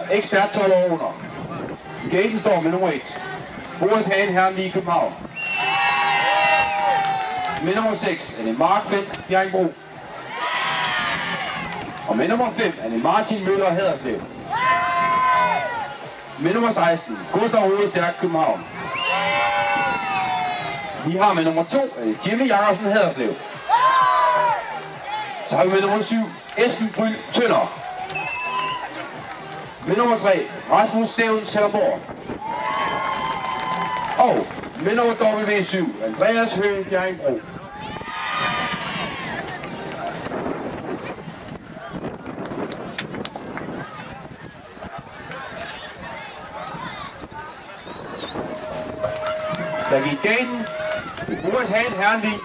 ekspert 12 år under. I gaten står med nummer 1. Boris Hagen Herrenvig i København. Med nummer 6 er det Mark Felt Bjerringbro. Og med nummer 5 er det Martin Møller Haderslev. Med nummer 16, Gustav Rode Stærk København. Vi har med nummer 2, er det Jimmy Jacobsen Haderslev. Så har vi med nummer 7, Esben Bryl Tønder. Med nummer 3, Rasmus Stævns Hellerborg. Og med nummer W7, Andreas Høgh Bjerringbro. Da vi i gaten, Boris Hagen Herrenvig.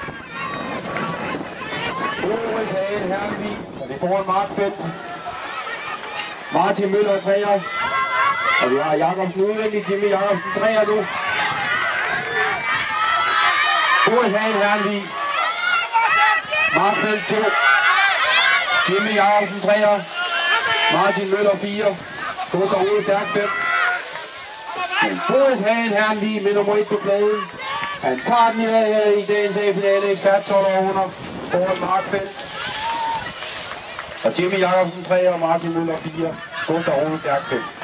Boris Hagen Herrenvig, og det er foran Mark Felt. Martin Møller 3'er. Og vi har Jacobsen udvendigt, Jimmy Jacobsen 3'er nu. Boris Hagen Herrenvig. Mark Felt 2. Jimmy Jacobsen 3'er. Martin Møller 4. Gustav Rode Stærk 5. Boris Hagen Herrenvig med nummer 1 på pladen. Han tager den i dagens A-finale, ekspert 12 år under, foran Mark Felt. Og Jimmy Jacobsen 3 og Martin Møller 4. Gustav Rode Stærk 5.